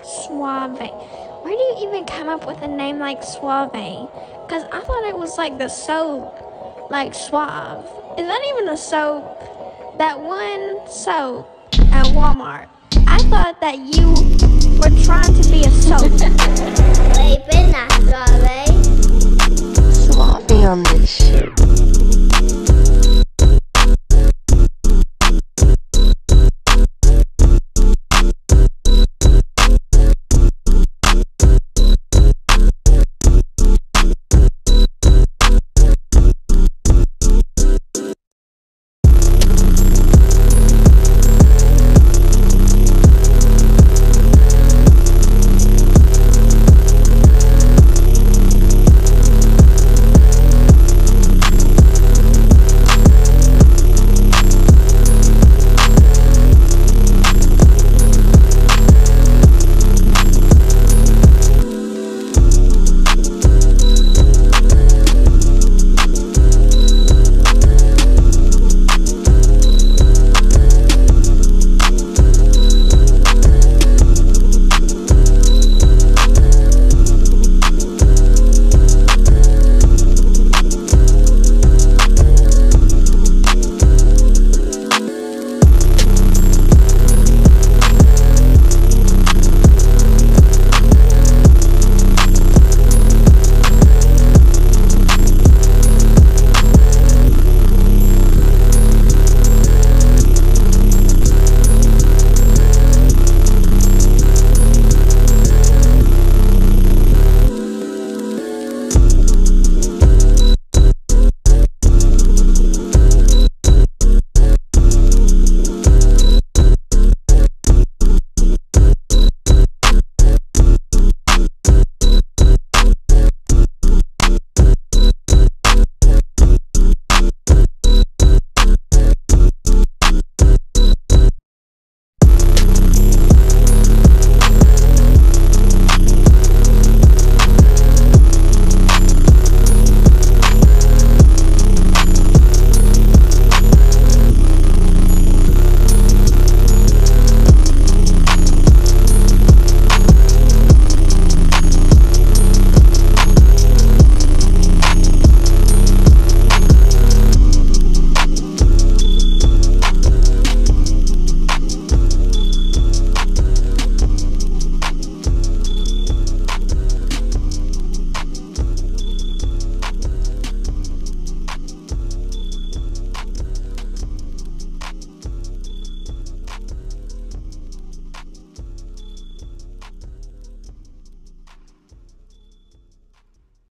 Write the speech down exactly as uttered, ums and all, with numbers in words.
Suave. Where do you even come up with a name like Suave? Because I thought it was like the soap, like Suave. Is that even a soap? That one soap at Walmart. I thought that you were trying to be a soap. Suave. Suave on this shit.